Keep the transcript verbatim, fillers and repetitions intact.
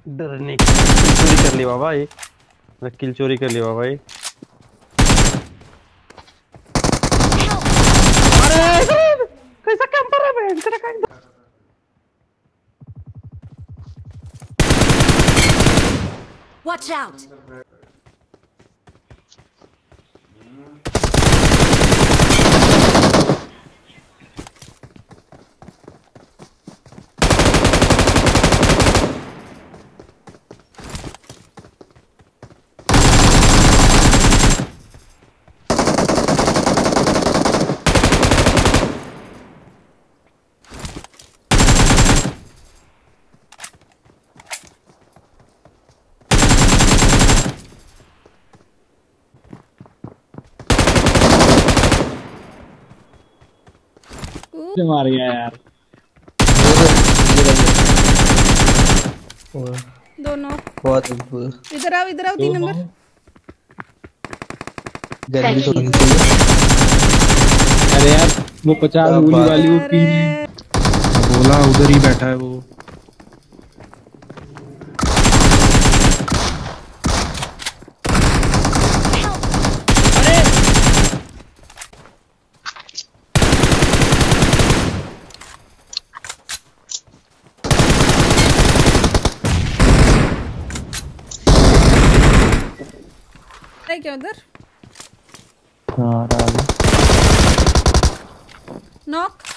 डरने की किल चोरी कर ली बाबा ये। मैं किल चोरी कर ली बाबा ये। अरे कैसा कैंपर है बहन तेरा का। Watch out! मार गया यार। दोनों बहुत इधर आओ इधर आओ तीन नंबर। गर्मी तो अरे यार वो पचास गोली वाली वो पी बोला उधर ही बैठा है वो। क्या उधर हाँ नॉक